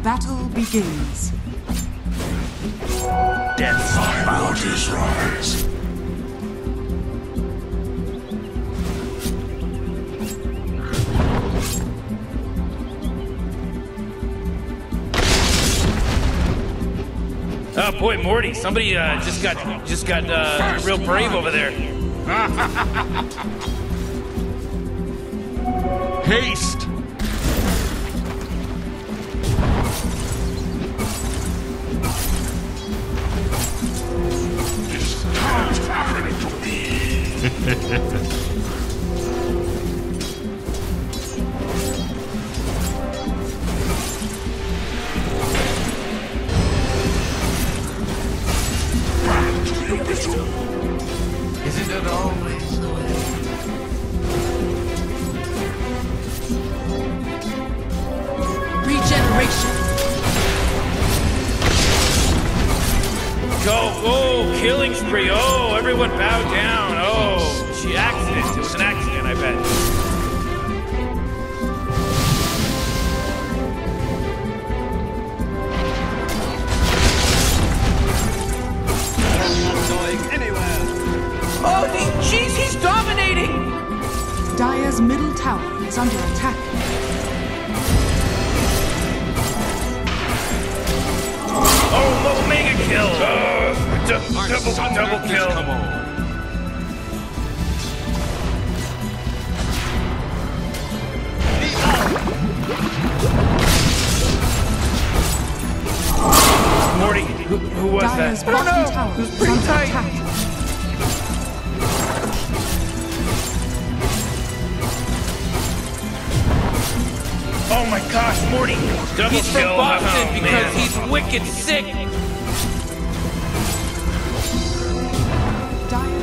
battle begins. Death's bounties rise. Oh boy, Morty! Somebody just got real brave over there. Haste! This can't happen to me. Isn't it always the way? Regeneration. Go! Oh, killing spree! Oh, everyone bow down! Oh, she accident. It was an accident, I bet. Oh, jeez, he's dominating! Dire's middle tower is under attack. Oh, mega kill! Double kill! Come on. Morty, who was Dire's that? bottom tower is pretty under tight. attack. Oh my gosh, Morty! Double He's from kill! Boston Oh, because man. he's wicked sick. Dire.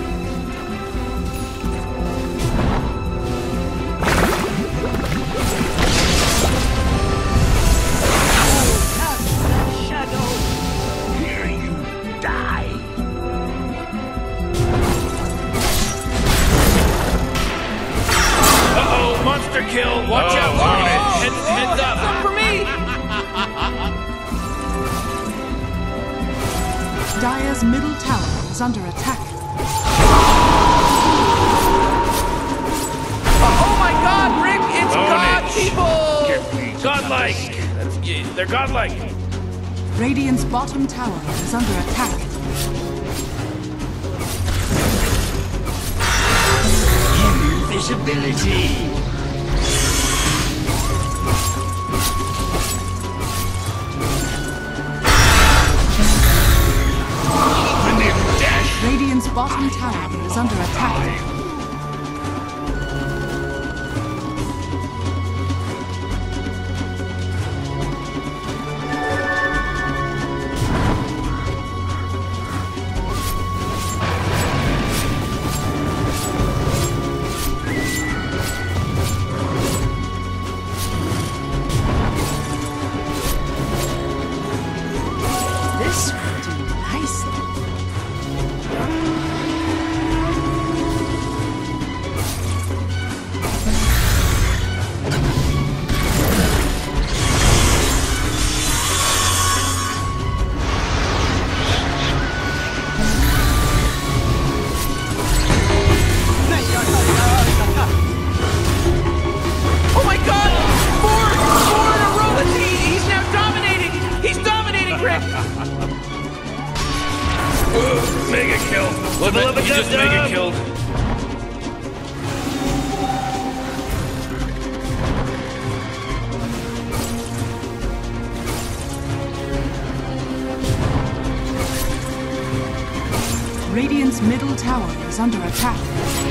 Here you die. Uh-oh, monster kill! Watch out! Oh, Heads up! Come for me! Dire's middle tower is under attack. Oh my God, Rick! It's Own God it. people! Godlike! They're godlike! Radiant's bottom tower is under attack. Invisibility. Radiant's bottom tower is under attack. This will do nicely. Oh my God! Four in a row! He's now dominating! He's dominating, Rick! Mega kill! He just mega killed. Radiant's middle tower is under attack.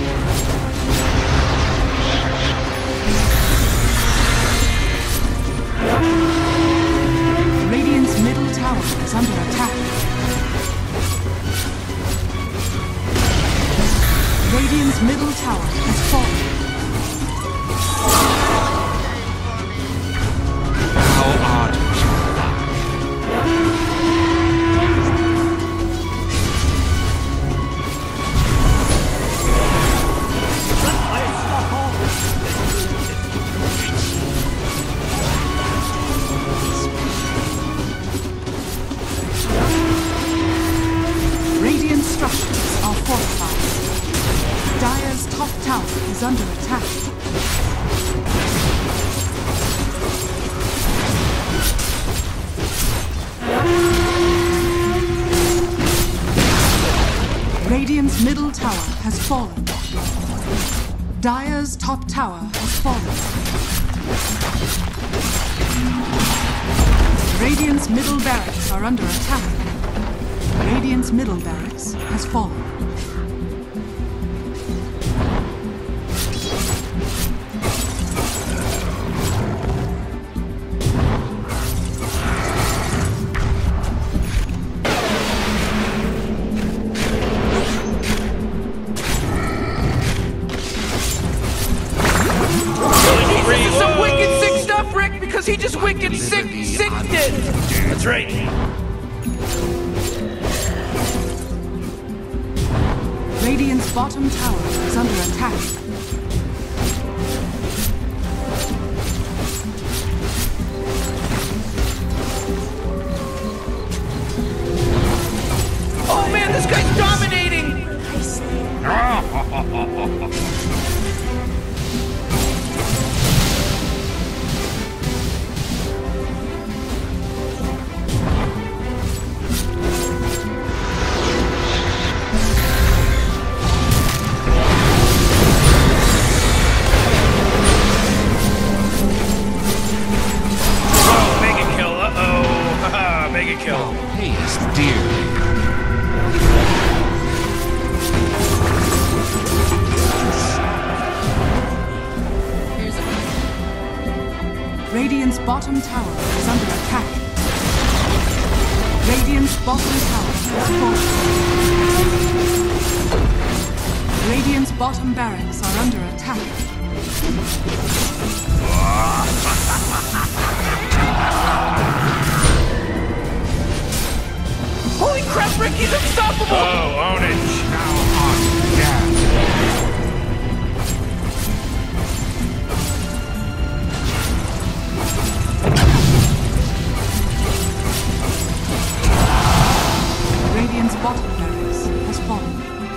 Radiant's middle tower is under attack. Radiant's middle tower has fallen. How ardent you under attack. Radiant's middle tower has fallen. Dire's top tower has fallen. Radiant's middle barracks are under attack. Radiant's middle barracks has fallen. He just wicked sicked it! That's right. Radiant's bottom tower is under attack. Oh man, this guy's dominating! Mega kill. Oh, haste dearly. Radiant's bottom tower is under attack. Radiant's bottom tower is falling. Radiant's bottom barracks are under attack. Holy crap, Rick, he's unstoppable! Oh, own it. Now on gas. Radiant's bottom barracks has fallen.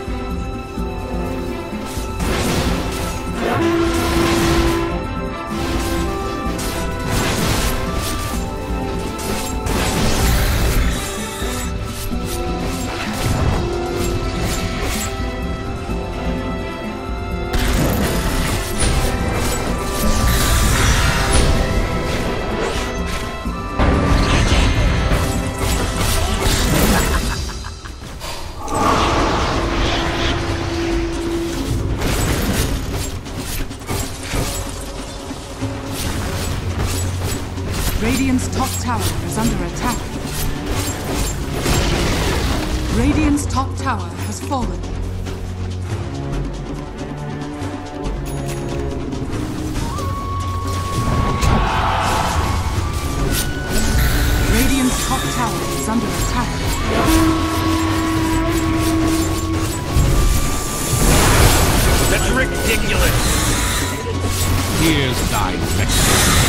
Radiant's top tower is under attack. Radiant's top tower has fallen. Radiant's top tower is under attack. That's ridiculous. Here's thy victory.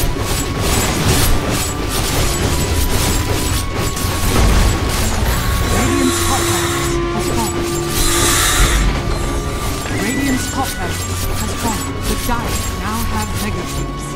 Radiant's top barracks has fallen. Radiant's top barracks has fallen. The Dire now have mega cubes.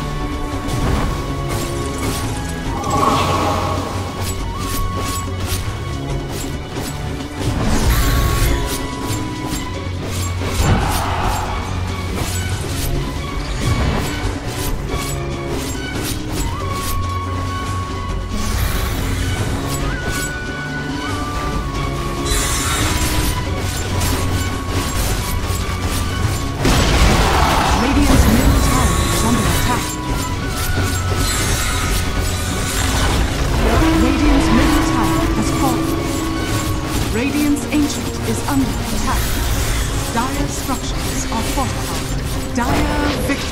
Radiant's middle tower is under attack. Radiant's middle tower has fallen. Radiant's ancient is under attack. Dire structures are fortified. Dire victory.